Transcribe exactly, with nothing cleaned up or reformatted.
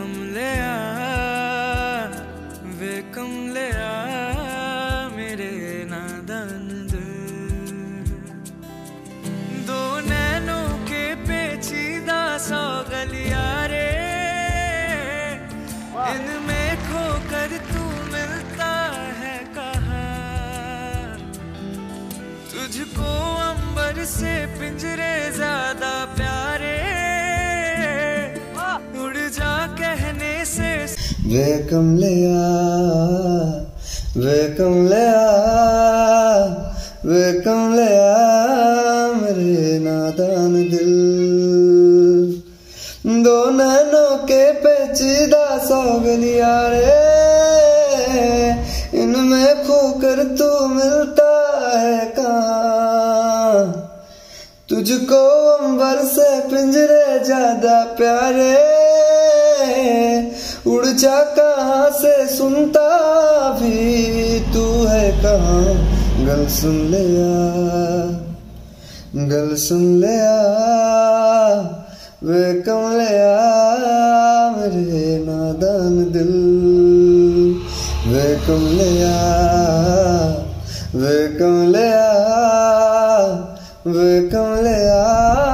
कमलिया वे कमलिया मेरे नादान दिल। दो नैनों के पेचीदा सौ गलिया रे, इनमें खोकर तू मिलता है कहाँ। तुझको अंबर से पिंजरे ज्यादा प्यारे, उड़ जा कहने से। वे कमलिया वे कमलिया वे कमलिया मेरे नादान दिल। दो नैनों के पेचीदा सौ गलिया रे, इनमें खोकर तू मिलता है कहाँ। तुझको अंबर से पिंजरे ज्यादा प्यारे, उड़ जा कहाँ से सुनता भी तू है कहाँ। गल सुन लिया गल सुन लिया वे कमलिया मेरे नादान दिल। वे कमलिया वे कमलिया वे कमलिया